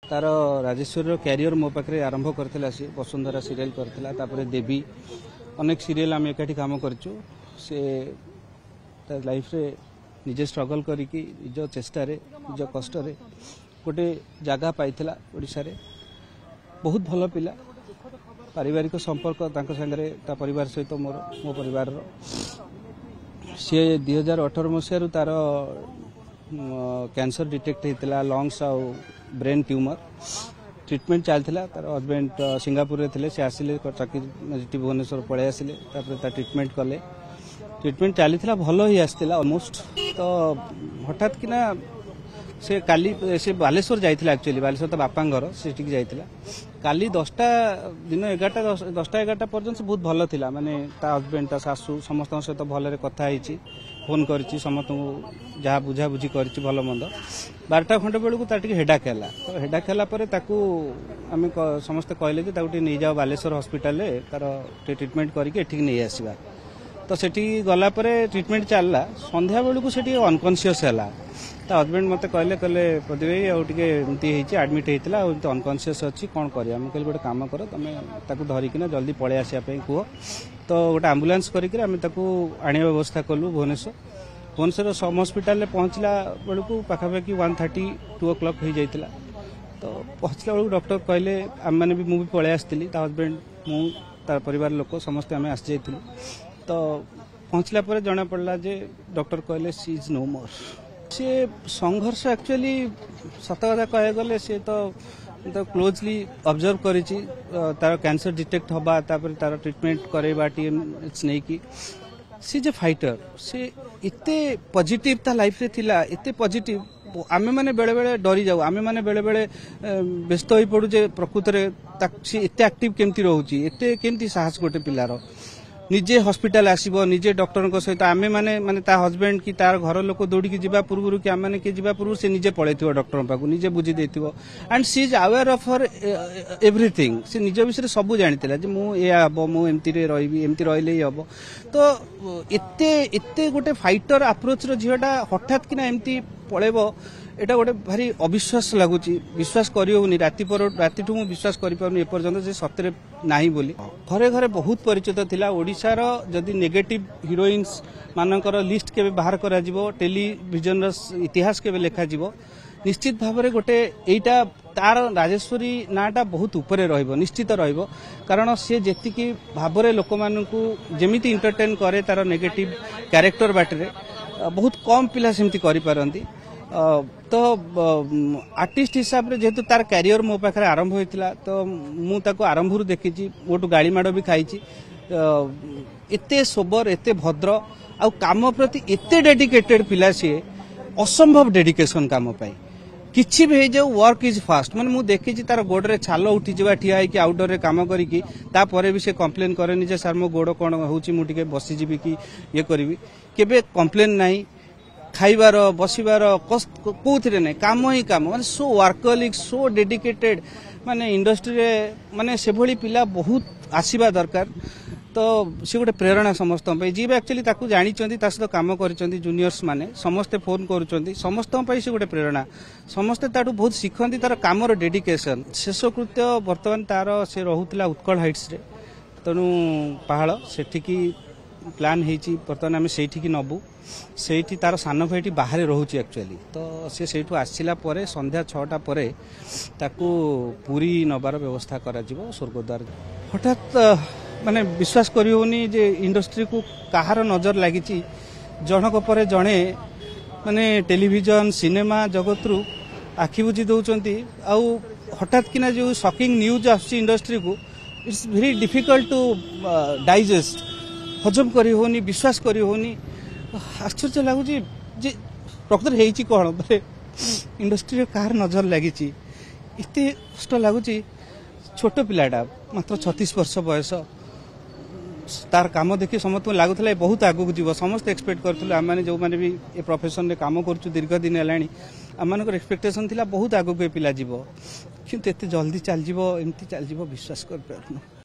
तार राजेश्वर कैरियर मो पाखे आरंभ करथिला सी वसुंधरा सीरियल करथिला तापर देवी अनेक सीरियल आम एकाठी काम करचु से लाइफ रे निजे स्ट्रगल करिकी निज चेष्टा रे निज कष्ट रे गोटे जगह पाइथिला ओडिसा रे बहुत भल पिला पारिवारिक संपर्क तांको संगरे ता परिवार सहित मो परिवार रो सी 2018 मसीह तार कैंसर डिटेक्ट होता लंग्स आ ब्रेन ट्यूमर ट्रीटमेंट चलता तार हजबैंड सिंगापुर रे थिले से आसिले चाकरी भुवनेश्वर पळे आसिले तापर ट्रीटमेंट कले ट्रीटमेंट चली भल ही आसला ऑलमोस्ट तो हठात किना से काली से बालेश्वर जाइथिला एक्चुअली बालेश्वर तो बापा घर से जाइथिला काली 10टा दिन 10टा 11टा पर्यंत बहुत भल थिला माने ता हजबैंड ता सासू समस्त सहित भलरे कथा होईची फोन करची समस्त जहाँ बुझा बुझी करची भल मंद 12टा खंडे बेलू तार टिके हेडाक हैला तो हेडाक हैला परे ताकू आमे समस्त कहले कि ताकू नहीं जाओ बालेश्वर हॉस्पिटल रे तार ट्रीटमेंट करके एठी नहीं आसीबा तो सेठी गला परे ट्रीटमेंट चलला संध्या बेलू सेठी अनकॉन्शियस हैला ता हजबैंड मते कहले प्रदीप भाई आउ टिके एमती हेची एडमिट हेतिला आ अनकॉन्शियस अछि कोन करिया हम कहले गोटे काम करो तमे ताकू धरि किना जल्दी पळे आसिया पे कुओ तो गोटे एम्बुलेंस करिके आमे ताकू आनिया व्यवस्था कलु भुवनेश्वर सम हॉस्पिटल पहुंचला बेलू पाखापाखि 1:30 2 o'clock हो जाइतिला तो पहुंचला बेलू डॉक्टर कहले आम माने भी मु भी पळे आस्तिली ता हजबैंड मु तार परिवार लोक समस्त आमे आस जाइतिलु तो पहुंचला परे जणा पड़ला जे डॉक्टर कहले सी इज नो मोर से संघर्ष एक्चुअली सत कथा कह गले से तो क्लोजली ऑब्जर्व करिछि तार कैंसर डिटेक्ट हबा तापर तार ट्रीटमेंट करेबा टीम इट्स नहीं की सी जे फाइटर से इते पॉजिटिव ता लाइफ रे थिला इते पॉजिटिव आमे माने बेले बेले डरी जाऊ आमे माने बेले बेले व्यस्त होई पडु जे प्रकृति रे सी इते एक्टिव केमती रहउची इते केमती साहस गोटे पिलारो निजे हॉस्पिटल आसीबो निजे डॉक्टर को सहित आमे माने माने ता हस्बैंड की तार घर लोक दौड़ी की जीवा पूर्व कि आमे के जीवा पूर्व से निजे पळैथिबो डॉक्टर पाकू निजे बुझी देथिबो and she is aware of her everything से निजे विषय सब जानितिला जे मु ए हबो मु एमती रे रहिबी एमती रहिले ही हबो तो एते गोटे फाइटर अप्रोच रो झियोटा हठात किना एमती पळेबो एटा गोटे भारी अविश्वास लगुची विश्वास करियोनी राति मु विश्वास करि पाउनी एपर्यंत जे सतरे नाही बोली घरे घरे बहुत परिचित थिला ओडिसा रो जदी नेगेटिव हीरोइन्स मानकर लिस्ट केबे बाहर करा जिवो टेलीविजन रो इतिहास केबे लेखा जिवो निश्चित भाबरे गोटे एटा तार राजेश्वरी नाटा बहुत ऊपर रहिबो निश्चित रहिबो कारण से जेतिकी भाबरे लोक मानकू जेमिति एंटरटेन करे तार नेगेटिव कैरेक्टर बाटरे बहुत कम पिला सेमति करि पारंती तो आर्टिस्ट हिसाब रे जेहेतु तार कैरियर मो पाखे आरंभ होइतिला तो मु ताको आरंभ रु देखिची गोटू गाड़ी माड़ भी खाइची एते सोबर एते भद्र आ काम प्रति एते डेडिकेटेड पिला सी असंभव डेडिकेशन काम पाई किछि भी हे जाऊ वर्क इज फास्ट माने मु देखिची तार गोड़ रे छाल उठी जवा ठिया है कि आउटडोर रे काम करिकी ता परे भी से कंप्लेन करेनी जे सर मो गोड़ कोन होउची मु टिके बसी जीबी कि ये करबी केबे कंप्लेन नाही खाइबार बसिबार कौन ना काम ही काम माने सो वर्कलिक सो डेडिकेटेड माने इंडस्ट्री रे माने से भली पिला बहुत आसीबा दरकार तो से गोटे प्रेरणा समस्त जी एक्चुअली ताकू जानी सहित काम कर जूनियर्स माने समस्ते फोन करुँच समस्त से गोटे प्रेरणा समस्ते ताठू बहुत शिखती तार काम डेडिकेशन शेषकृत्य बर्तमान तार से रोला उत्कल हाइट्स रे तेणु पहाड़ सेठिकी प्लान होती बर्तमान आम से नबू से तार सान भाईटी बाहर रोचे एक्चुअली तो सेठू आसला संध्या 6टा पर ताकू पूरी नबार व्यवस्था करा स्वर्गद्वार हठात माने विश्वास करियोनी जे इंडस्ट्री को कहार नजर लगी जनक पर जड़े माने टेलीविजन सिनेमा जगत रु आखि बुझी दौरान आउ हठात किना जो शॉकिंग न्यूज आसी इंडस्ट्री को it's very difficult to digest हजम करी होनी विश्वास करी होनी आश्चर्य लगुच जे प्रकृत होती कौन बोले इंडस्ट्री कहार नजर लगी इतने कष्ट लगुच छोट पिलाटा मात्र 36 वर्ष बयस तार काम देखी समस्त लगुला बहुत आगू जीव समस्त एक्सपेक्ट करूँ आम मैंने जो मैंने भी ए प्रोफेशन रे काम कर दीर्घ दिन है आम मान एक्सपेक्टेशन थिला बहुत आगू पिला जीव किंतु एते जल्दी चल जीव एमती चल जीव विश्वास कर पारनु।